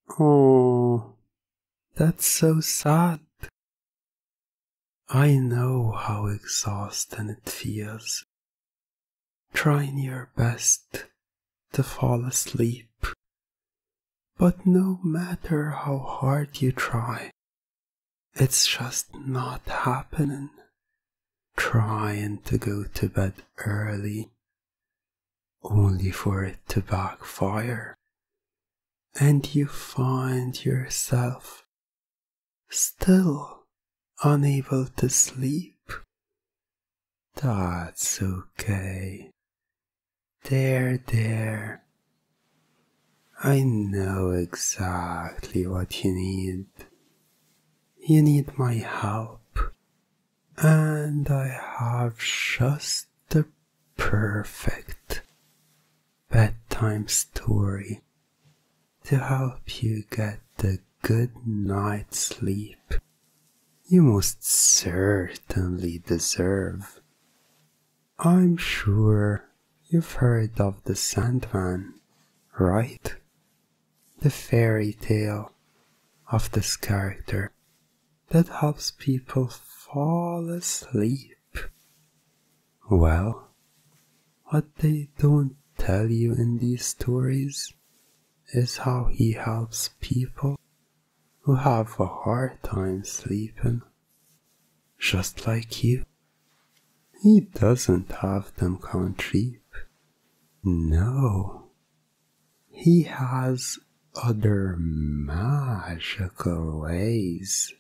Oh, that's so sad. I know how exhausting it feels, trying your best to fall asleep. But no matter how hard you try, it's just not happening. Trying to go to bed early, only for it to backfire, and you find yourself still unable to sleep. That's okay. There. I know exactly what you need. You need my help. And I have just the perfect bedtime story to help you get the good night's sleep you most certainly deserve. I'm sure you've heard of the Sandman, right? The fairy tale of this character that helps people fall asleep. Well, what they don't tell you in these stories is how he helps people who have a hard time sleeping, just like you. He doesn't have them come cheap. No, he has other magical ways.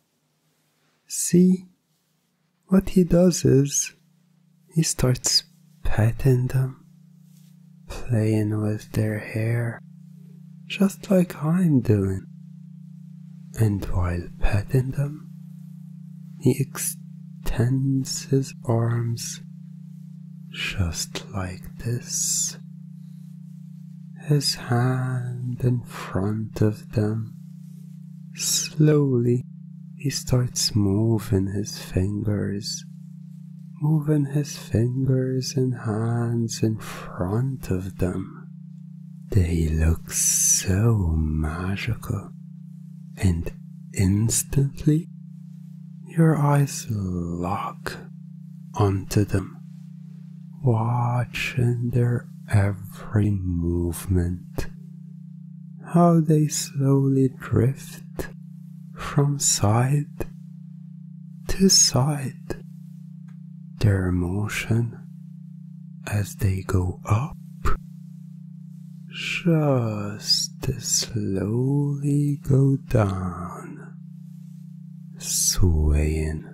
See, what he does is he starts petting them, playing with their hair, just like I'm doing. And while petting them, he extends his arms just like this, his hand in front of them. Slowly he starts moving his fingers and hands in front of them. They look so magical, and instantly your eyes lock onto them, watching their every movement, how they slowly drift from side to side, their motion as they go up just to slowly go down, swaying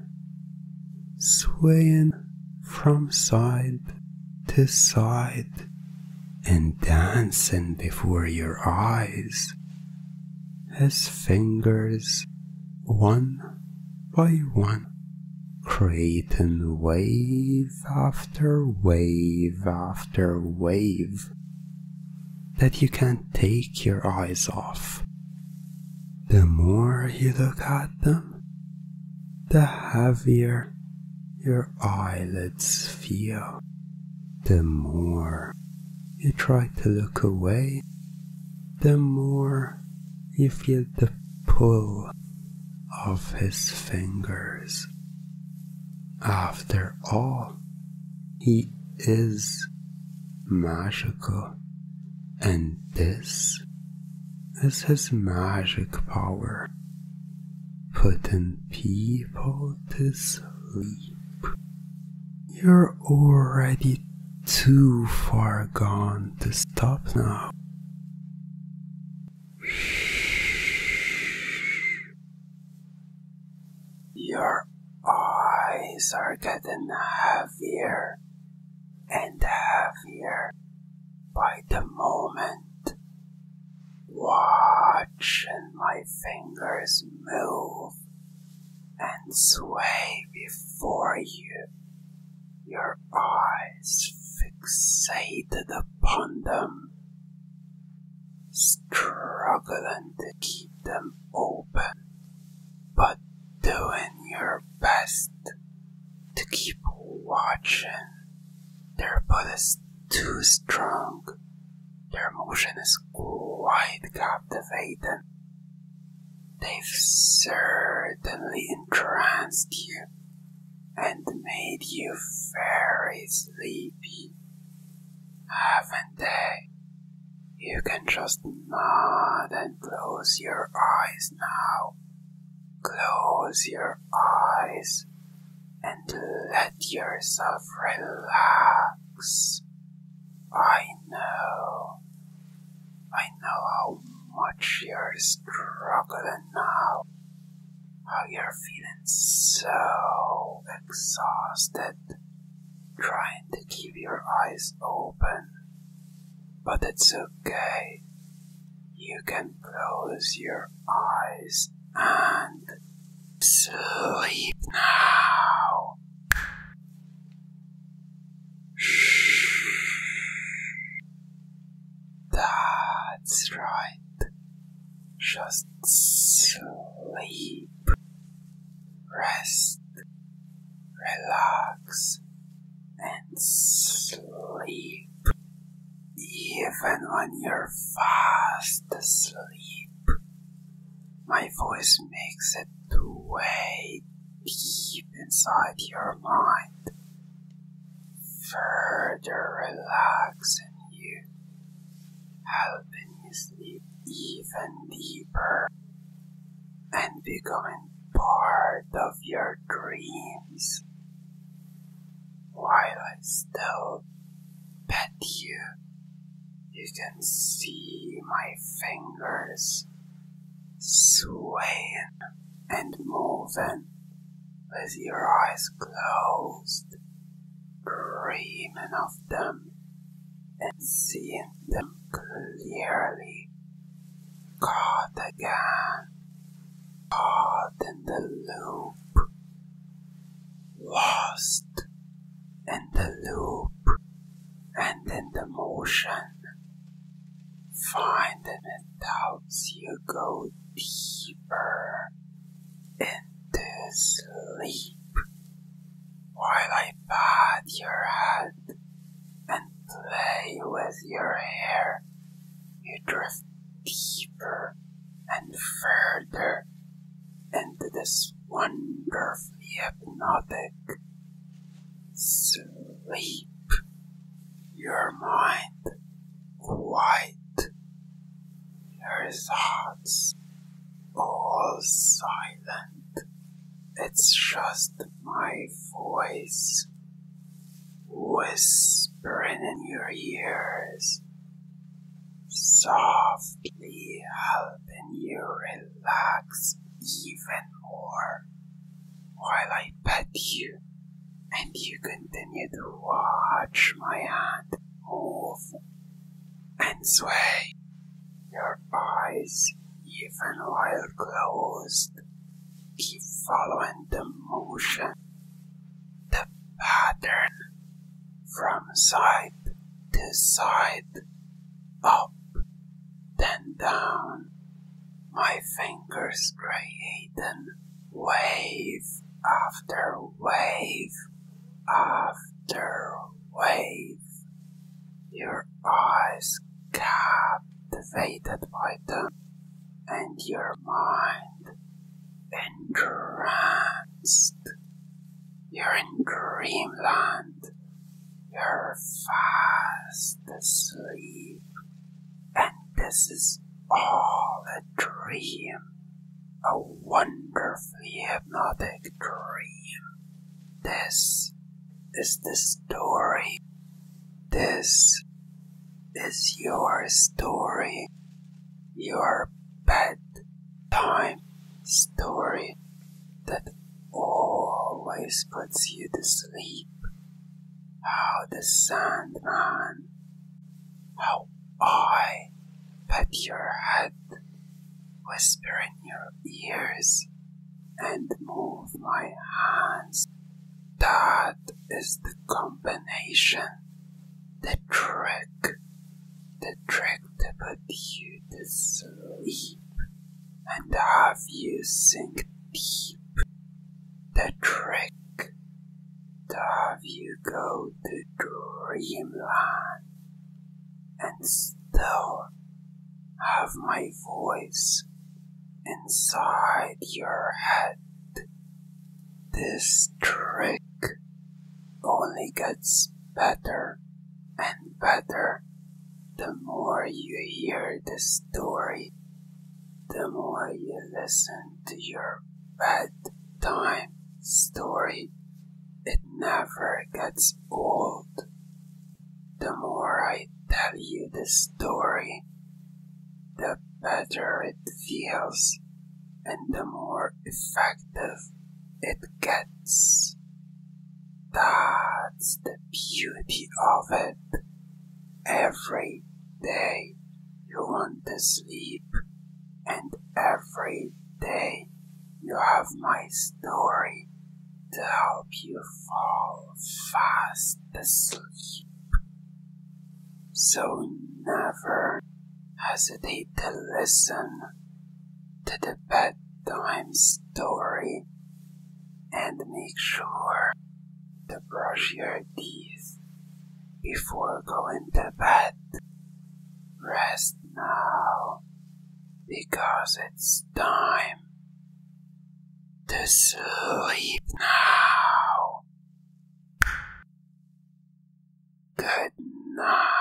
from side to side and dancing before your eyes. His fingers, one by one, creating wave after wave after wave that you can't take your eyes off. The more you look at them, the heavier your eyelids feel. The more you try to look away, the more you feel the pull of his fingers. After all, he is magical, and this is his magic power, putting people to sleep. You're already too far gone to stop now. Your eyes are getting heavier and heavier by the moment, watching my fingers move and sway before you, your eyes fixated upon them, struggling to keep them open, but doing your best to keep watching. Their pull is too strong Their motion is quite captivating. They've certainly entranced you and made you very sleepy, haven't they? You can just nod and close your eyes now. Close your eyes and let yourself relax. I know how much you're struggling now, how you're feeling so exhausted, trying to keep your eyes open, but it's okay. You can close your eyes and sleep now. That's right. Just sleep. Rest. Relax. And sleep. Even when you're fast asleep. My voice makes it way deep inside your mind. Further relaxing you, helping you sleep even deeper, and becoming part of your dreams. While I still pet you, you can see my fingers swaying and moving with your eyes closed, dreaming of them and seeing them clearly. Caught again, caught in the loop, lost in the loop and in the motion. Finding it helps you go deeper into sleep. While I pat your head and play with your hair, you drift deeper and further into this wonderfully hypnotic sleep. Your mind quiet, your thoughts all silent. It's just my voice whispering in your ears, softly helping you relax even more while I pet you and you continue to watch my hand move and sway. Your eyes, even while closed, keep following the motion, the pattern, from side to side, up, then down. My fingers creating wave after wave after wave. Your eyes captivated by them, and your mind entranced. You're in dreamland. You're fast asleep, and this is all a dream, a wonderfully hypnotic dream. This is the story. This is your story, your bedtime story that always puts you to sleep. How the Sandman, how I pet your head, whisper in your ears, and move my hands. That is the combination, the trick to put you to sleep and have you sink deep. The trick to have you go to dreamland and still have my voice inside your head. This trick only gets better and better the more you hear the story, the more you listen to your bedtime story. It never gets old. The more I tell you the story, the better it feels and the more effective it gets. That's the beauty of it. Every day you want to sleep, and every day you have my story to help you fall fast asleep. So never hesitate to listen to the bedtime story, and make sure to brush your teeth before going to bed. Rest now, because it's time to sleep now. Good night.